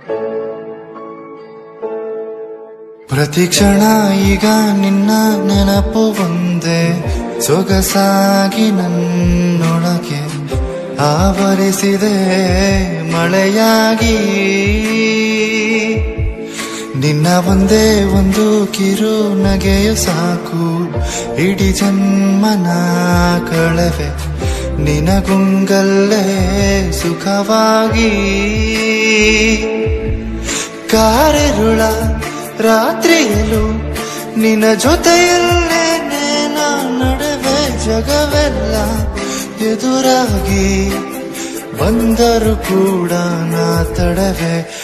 ಪ್ರತಿ ಕ್ಷಣ ಈಗ ನಿನ್ನ ನೆನಪು ಒಂದೇ ಸೊಗಸಾಗಿ ನನ್ನೊಳಗೆ ಆವರಿಸಿದೆ ಮಳೆಯಾಗಿ. ನಿನ್ನ ಒಂದೇ ಒಂದು ಕಿರು ನಗೆಯು ಸಾಕು ಇಡೀ ಜನ್ಮನ ಕಳೆವೆ ನಿನಗುಂಗಲ್ಲೇ ಸುಖವಾಗಿ. ಕಾರೆರುಳ ರಾತ್ರಿಯಲು ನಿನ್ನ ಜೊತೆಯಲ್ಲೇನೆ ನಾ ನಡೆವೆ. ಜಗವೆಲ್ಲ ಎದುರಾಗಿ ಬಂದರೂ ಕೂಡ ನಾ ತಡವೆ.